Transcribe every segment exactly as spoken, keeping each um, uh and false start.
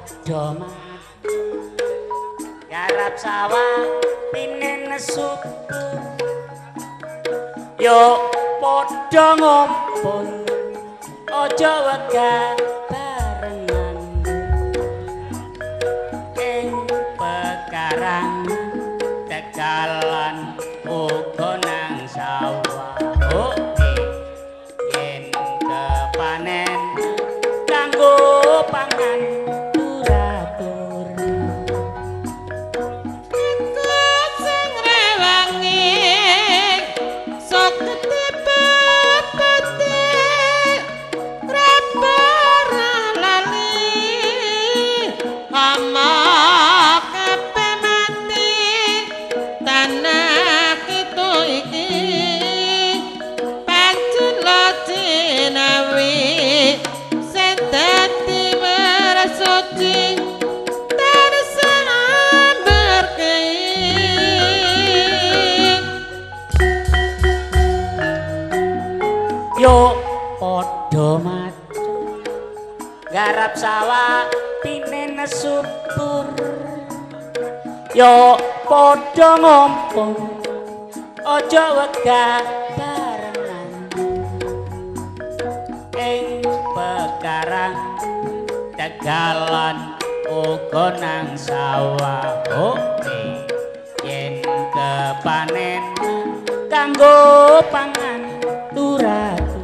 padha mati garap sawah pinen nesu yo padha ngumpul aja wegah barengan ing pekarang tegalan uga nang sawah oh yen kepanen kanggo pangan turatur iku sing rewangi sok tipe pete rapara lali ama kape mati tanah itu iki pancen lajinawi sing dadi merasuci yo padha maju garap sawah pinen subur yo padha ngumpul aja wegah barengan ing pekarang tegalan uga nang sawah oke yen kepanen kanggo pangan turatur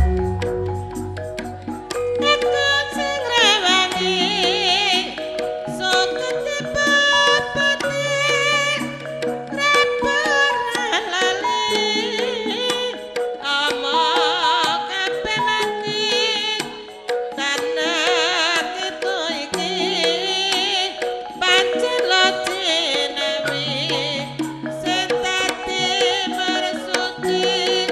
iku sing rewangi sok tipe pete rapara lali ama kape mati tanah itu iki pancen lajinawi sing dadi merasuci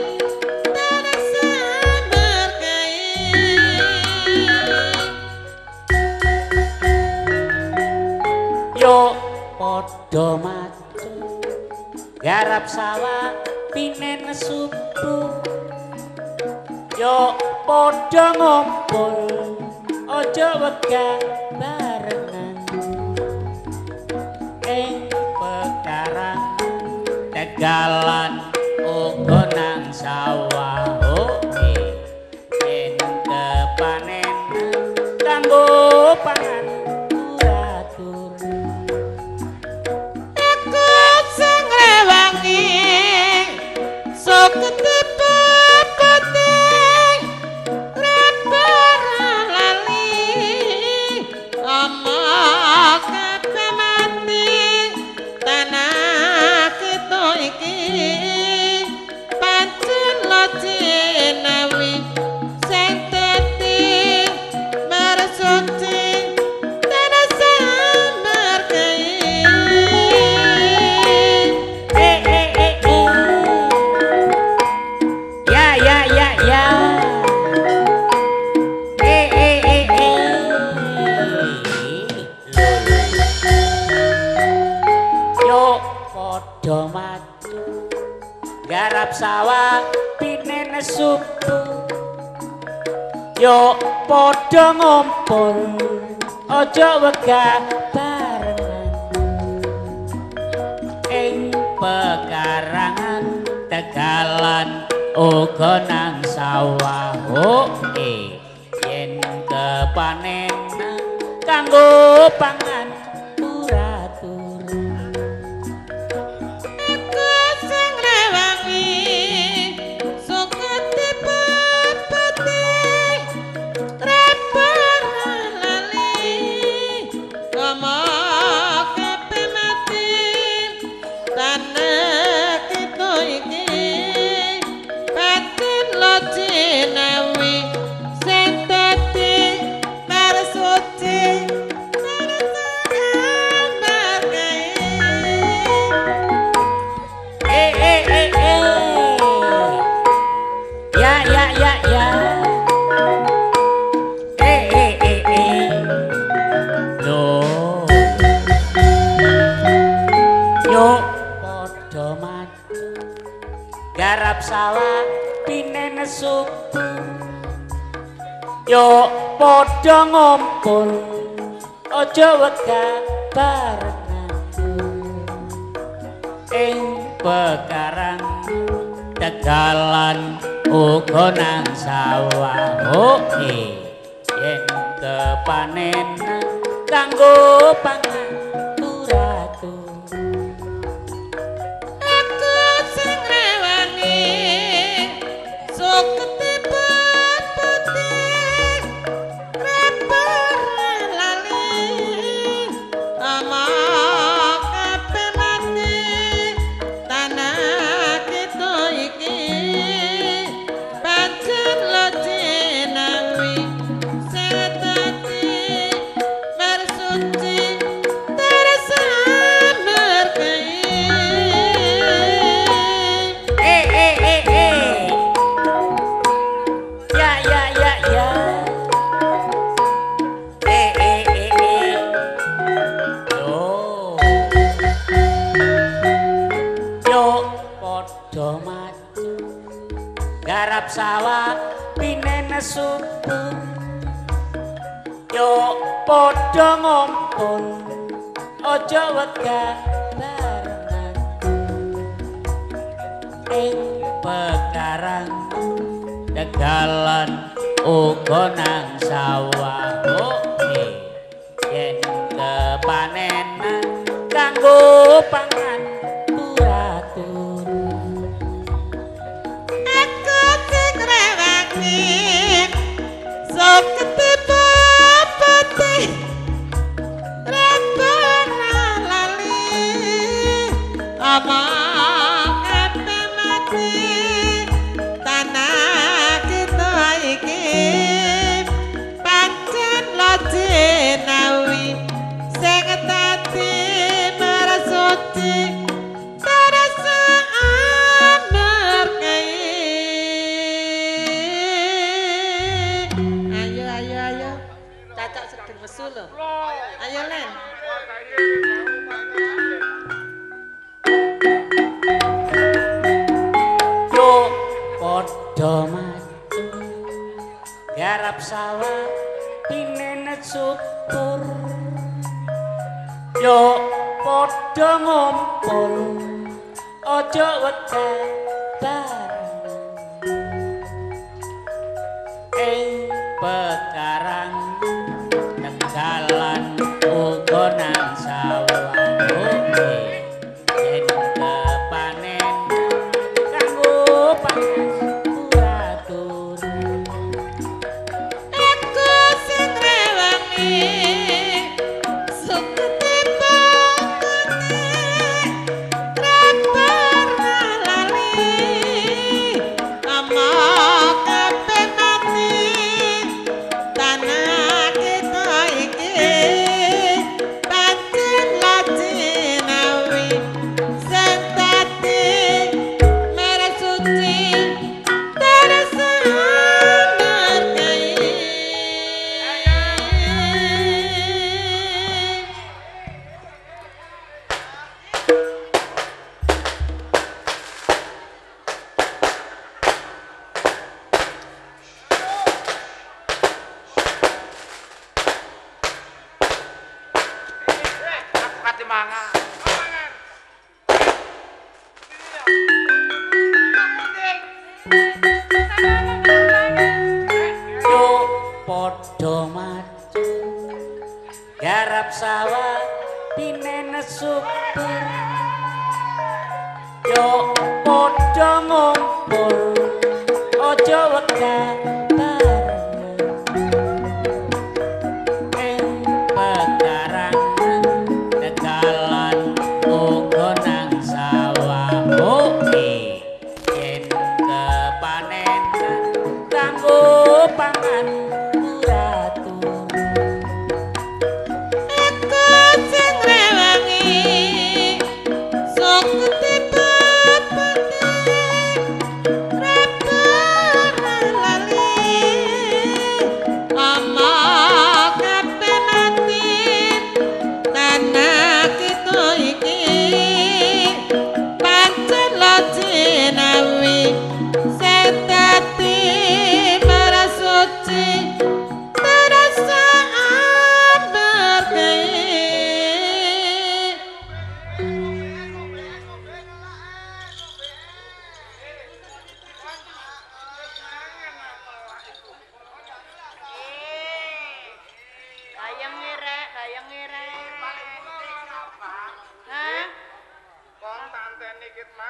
yo padha maju garap sawah pinen subur yo padha ngumpul aja wegah barengan ing pekarang tegalan uga nang sawah oke yen kepanen kanggo pangan turatur iku sing rewangi sok tipe pete rapara lali ama kape mati tanah kita iki pancen lajinawi sing dadi merasuci tanah samargai eh eh eh eh ya ya ya ya eh eh eh eh yo padha maju garap sawah pinen subur yo padha ngumpul aja wegah barengan ing pekarangan tegalan uga nang sawah oke yen kepanen kanggo pangan turatur iku sing rewangi sok tipe pete rapara lali ama kape mati tanah kita iki pancen lajinawi sing dadi merasuci eh eh eh eh ya ya ya ya eh eh eh eh yo yo padha maju garap sawah pinen subur yo padha ngumpul ojo wegah barengan ing pekarang tegalan uga nang sawah oke yen kepanen kanggo pangan turatur aku sing rewangi sok ketiput putih rapor lali amok kabeh mati tanah kita iki pancen lo jenawi setati mersuci terasa merkai eh eh eh eh ya ya ya ya eh eh eh eh yo yo padha maju garap sawah pinene subur yo padha ngumpul aja wegah barengan ing pekarang tegalan uga nang sawah oke yen kepanenan kanggo pangan turatur aku sing rewangi sok ketiput putih rapor lali amok kabeh mati tanah kita iki pancen lo jenawi sing tadi merasuti terasa merkai ayo ayo ayo cacak sedeng mesu lho ayo Len yo padha maju garap sawah pinenet subur yo padha ngumpul aja wegah barengan ing pekarang tegalan uga nang sawah oke yen kepanen kanggo pangan turatur aku sing rewangi sok ketiput putih rapor lali amok kabeh mati tanah kita iki pancen lo jenawi sing dadi mersuci terasa merkai Aku kate mangan. yo padha maju garap sawah pinenet subur yo padha ngumpul aja wegah barengan ing pekarang tegalan uga nang sawah oke yen kepanenan kanggo pangan turatur aku sing rewangi sok ketiput putih rapor lali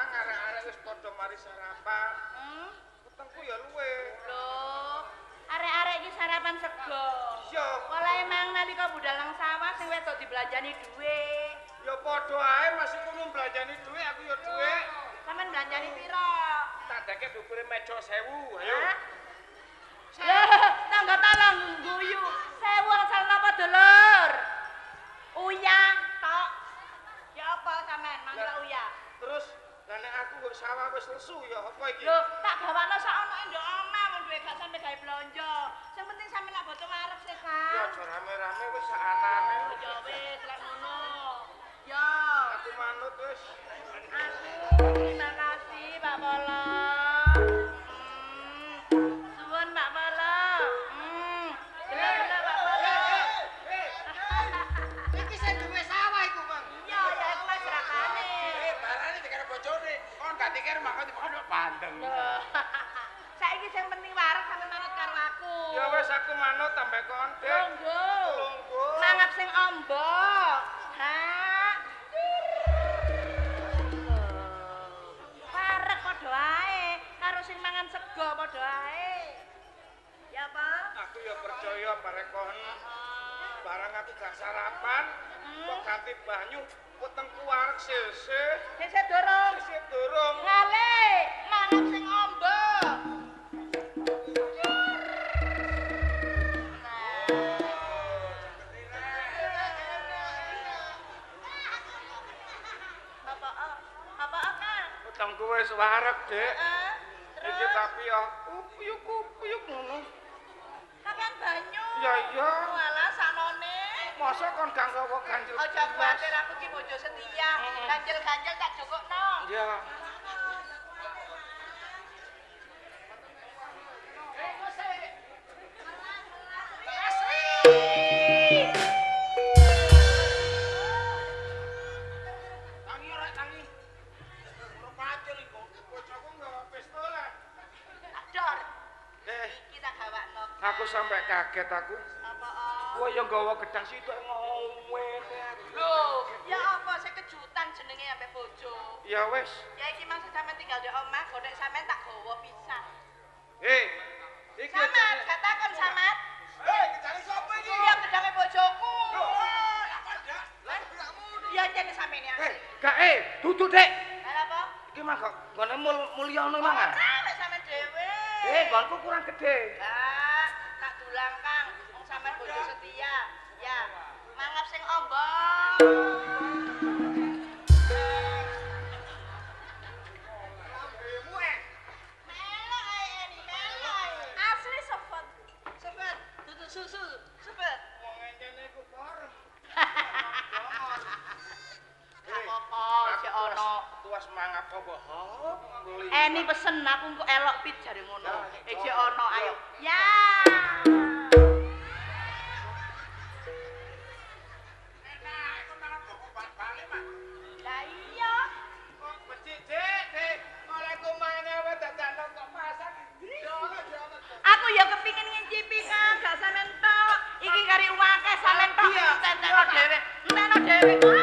Kang arek-arek wis padha mari sarapan. Hmm? Wetengku ya luwe. Loh, arek-arek iki sarapan sego. Iya. Pola emang nalika budal nang sawah sing wedok dibelanjani dhuwit. Ya padha ae Mas iku mung belanjani dhuwit aku ya dhuwit. Sampeyan belanjani piro? Tak deke dukure meja sewu. Ayo. Hah? Loh, tangga tolong guyu. Sewu asal napa dulur? Uyah tok. Ya apa sampean mangga uyah? Terus lah nek aku kok sawah wis lesu ya apa iki? Lho, tak gawakno sak ono ndok omah wong duwe gak sampe gawe blonjo. Sing penting sampe nak boto wareg sih, Kang. Ya aja rame-rame wis sak anane. Ya wis lek ngono. Ya. Aku manut wis. Aku terima kasih Pak Polo. Hmm. Suwun Pak Polo. Hmm. Delok-delok Pak Polo. Iki sing duwe sawah iku, Bang. Iya, ya iku masyarakat. Eh, barane dikira bojone. Kon gak dikira makan di pondok bandeng. Loh. Saiki sing penting wareg sampe manut karo aku. Ya wis aku manut tambah kon, Dik. Longgo. Longgo. Mangap sing ombok. Ha. Wareg padha ae karo sing mangan sego padha ae. Ya apa? Aku ya percaya bareng kon. Barang aku gak sarapan, kok ganti banyu, wetengku wareg sisih. Sesuk dorong. Sisih durung. Ngale, mangap sing ombok. Apa apa Kang? Wetengku wis wareg, Dik. Heeh. Iki Terus tapi ya upyuk-upyuk ngono. kapan banyu? Ya iya. Walah sanone. Masa kon gak nggawa ganjel. Aja kuwatir aku ki bojo setia. Ganjel-ganjel tak jokokno. Ya. Tangi ora tangi. Ora pacul iku. Bojoku nggawa pistolan. Tak dor. Eh, Kita gawakno. aku sampai kaget aku. Apa? Kowe yang nggawa gedang situ ngomene. Loh, ya apa sing kejutan jenenge ambek bojo. Ya wis. Ya iki maksud sampean tinggal di omah, godek sampean tak gawa pisan. Eh, iki Samat, katakan Samat. Eh, kejane sapa iki? Iya gedange bojoku. Apa ndak? Lah gerakmu. Iya jane sampean ya. Eh, gak eh, duduk, Dek. Lah apa? Iki mah kok ngene mul mulyono mangan. Sampe sampean dhewe. Eh, gonku kurang gede. Ah, tak dulang Kang, wong sampean bojo setia. Ya, mangap sing ombok. Melok ae Eni, melok. Asli sepet. Sepet, dudu susu, sepet. Wong ngene iku parem. Apa-apa, sik ono. Tuas mangap apa? Oh, Eni pesen aku engko elok pit jare ngono. Eh jek ono ayo. Ya. Lah iya. Becik, Dik, Dik. Oleh kumane wae dadakno kok masak. Aku ya kepingin ngincipi Kang, gak sampean tok. Iki kari wake sampean tok entekno dhewe. Entekno dhewe.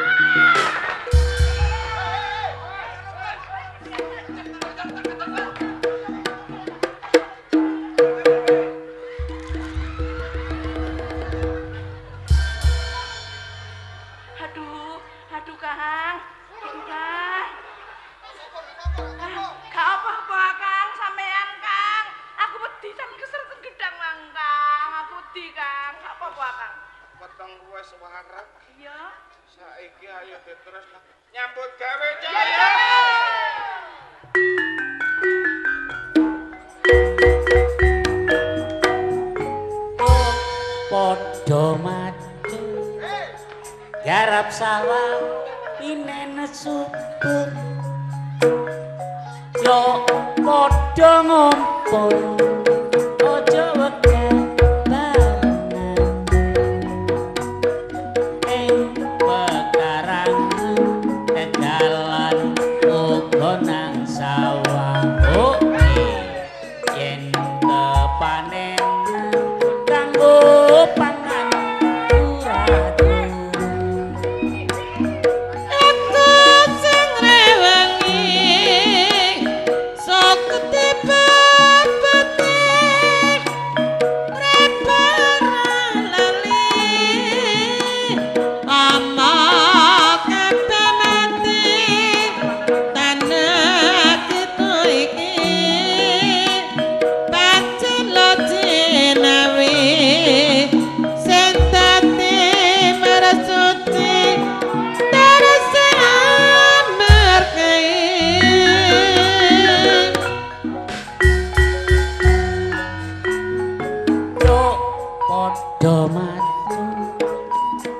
Aduh, aduh Kang. Aduh Kang. Ah, gak apa-apa Kang, sampean Kang. Aku wedi sampe kesereten gedang Mang Kang. Aku wedi Kang. Gak apa-apa Kang. Weteng wis wareg. Iya. Saiki ayo diterus nyambut gawe, Cak. Ya ya. Padha maju garap sawah inen subur yo padha ngumpul aja wegah barengan ing pekarangan tedalan uga nang sawah oke yen kepanen kanggo pangan uratun aku sing rewangi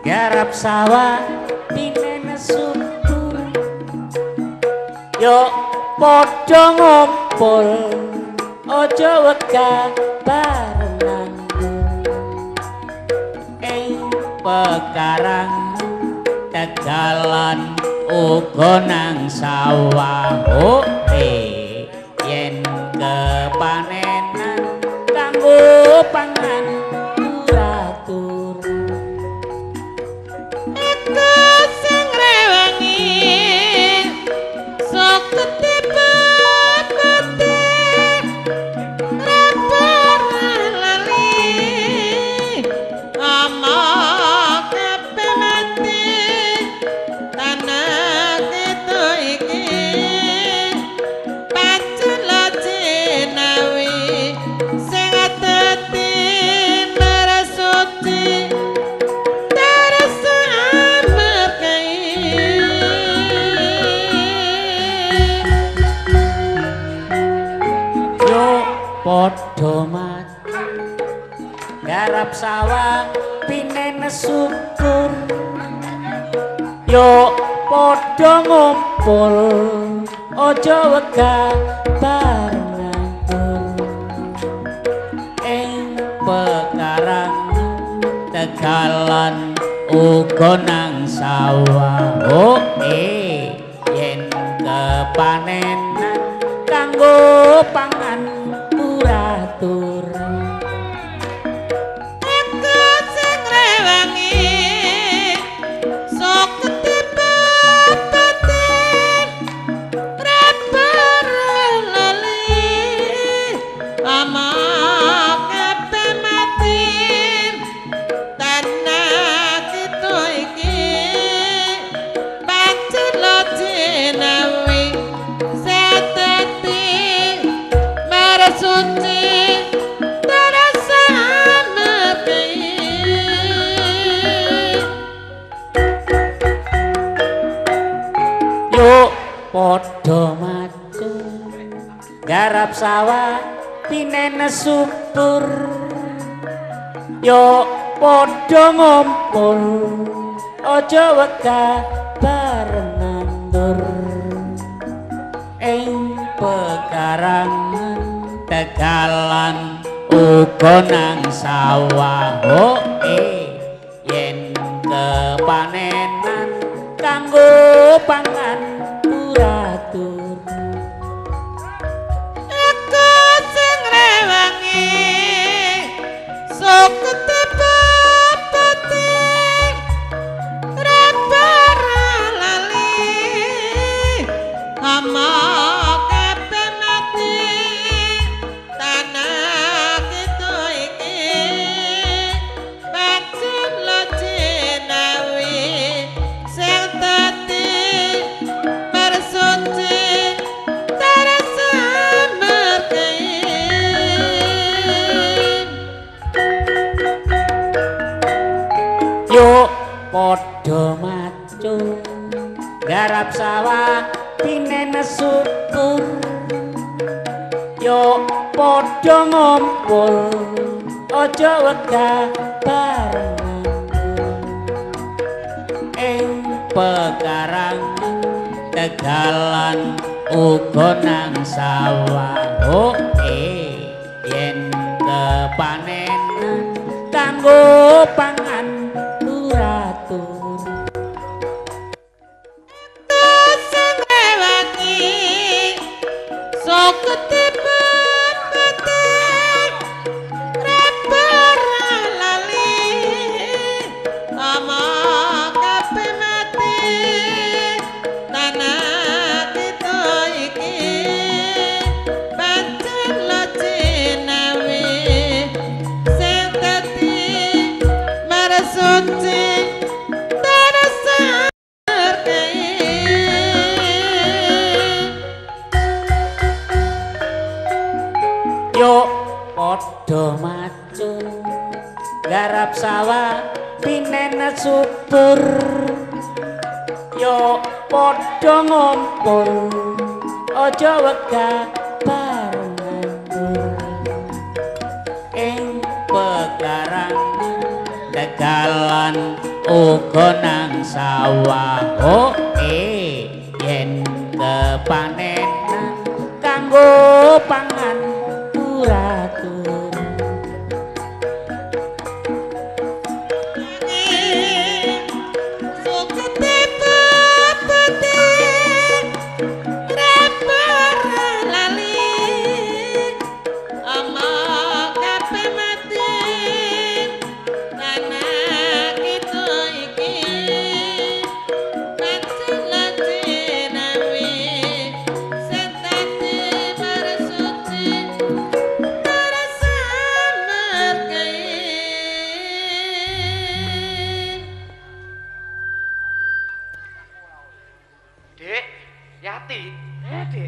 garap sawah pinen subur yo padha ngumpul aja wegah barengan ing pekarang tegalan uga nang sawah oh eh yen kepanenan kanggo pangan turatur aku sing rewangi sok ketipet pati rapor lali ama kepe mati tanah itu iki pancen lo jinawi sing dadi marasuci terasa amarkai yo padha mati garap sawah pinen subur yo padha ngumpul aja wegah barengan ing pekarang tegalan uga nang sawah oh eh yen kepanenan kanggo pangan turatur aku sing rewangi sok ketipet pati rapor lali ama kepe mati tanah itu iki pancen lo jinawi seteti marasuci terasa amarkai yo padha maju garap sawah pinen subur yo padha ngumpul aja wegah barengan dur ing pekarangan tegalan uga nang sawah oh eh yen kepanenan kanggo pangan turatur aku sing rewangi sok ketipet pati rapor lali ama kepe mati tanah itu iki pancen lo jinawi sing dadi marasuci terasa amarkai yo padha maju garap sawah pinen subur yo padha ngumpul aja wegah barengan ing pekarang tegalan uga nang sawah oh eh yen kepanenan kanggo pangan turatur sing rewangi sok ketipet pati rapor lali ama kepe mati tanah itu iki pancen lo jinawi sing dadi marasuci terasa amarkai yo padha maju garap sawah pinen subur yo padha ngumpul aja wegah barengan ing pekarang tegalan uga nang sawah oh eh yen kepanenan kanggo pangan turatur Dek, Yati. Eh, Dek.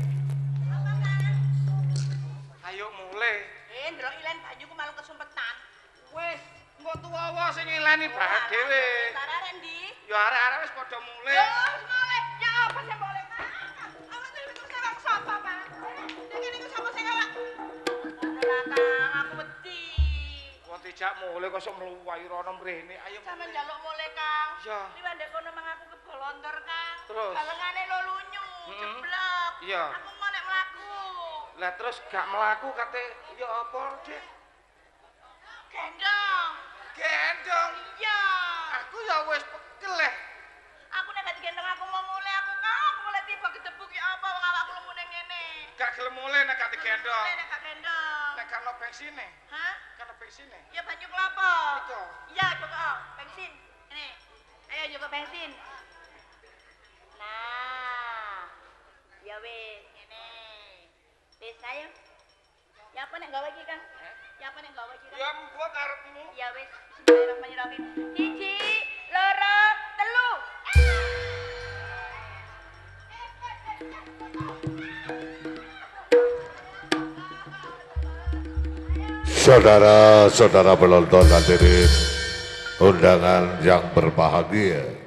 Ayo mulai. Eh, ndelok ilen banyu ku malah kesumpetan. Wis, engko tuwa-tuwa sing ngileni bahak dhewe. Arek ndi? Ya arek-arek wis padha mulai. Yo, wis mulai. Ya apa sih boleh? Apa sih itu sing sapa, Pak? Nek iki niku sapa sing awak? Ngono lah, Kang, aku wedi. Wong dijak mulai kok sok mluwahi rono mrene. Ayo Sampe njaluk mulai, Kang. Iya. Liwat ndek kono mang aku kebolontor, Kang. Terus? Balengane lo lunyu, Mm-mm. jeblok. Iya. Aku mau nek mlaku. Lah terus gak mlaku kate ya apa, Dek? Gendong. Gendong. Iya. Aku ya wis pegel eh. Aku nek gak digendong aku mau mulai aku Kang. Aku mulai tiba gedebuk ya apa wong awakku lemune ngene. Gak gelem mulai nek gak digendong. Mulai nek gak gendong. Nek kan ono bensine. Hah? Kan ono bensine. Ya banyu kelapa. Iko. Iya, coba oh, bensin. Ini. Ayo coba bensin. Nah. Ya wis, ngene. Wis ayo. Ya apa nek gawe iki, Kang? Ya apa nek gawe iki, Kang? Ya mbok karepmu. Ya wis, bismillahirrahmanirrahim. Siji, loro, telu. Saudara-saudara penonton hadirin undangan yang berbahagia,